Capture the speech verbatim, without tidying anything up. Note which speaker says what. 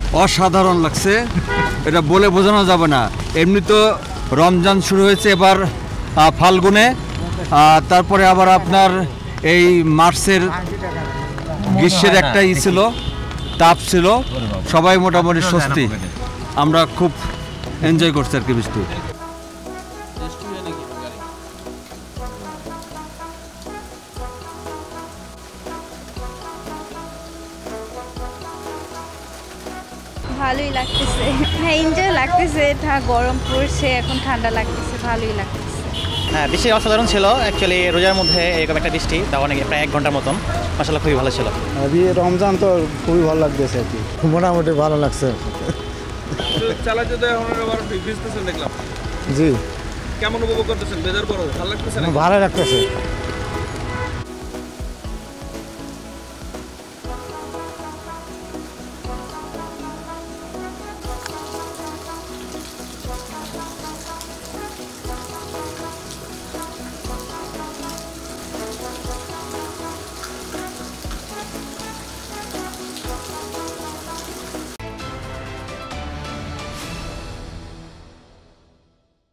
Speaker 1: অসাধারণ লাগছে, এটা বলে বোঝানো যাবে না। এমনি তো রমজান শুরু হয়েছে এবার ফাল্গুনে, তারপরে আবার আপনার এই মার্চের গ্রীষ্মের একটা ই ছিল, তাপ ছিল, সবাই মোটামুটি স্বস্তি, আমরা খুব এনজয় করছি আর কি বৃষ্টি।
Speaker 2: ভালোই লাগতেছে, হ্যাঁ এনজয় লাগতেছে, গরম পড়ছে এখন ঠান্ডা লাগতেছে, ভালোই লাগতেছে।
Speaker 3: হ্যাঁ বৃষ্টি অসাধারণ ছিল, অ্যাকচুয়ালি রোজার মধ্যে এরকম একটা বৃষ্টি, তাও অনেক প্রায় এক ঘন্টার মতন, মাশাআল্লাহ খুবই ভালো ছিল।
Speaker 4: রমজান তো খুবই ভালো লাগতেছে আর কি, মোটামুটি ভালো লাগছে।
Speaker 5: চালাতে তো এখন আবার ভিজতেছেন দেখলাম।
Speaker 4: জি,
Speaker 5: কেমন উপভোগ করতেছেন? বেজার গরম ভালো লাগতেছে?
Speaker 4: ভালো লাগতেছে।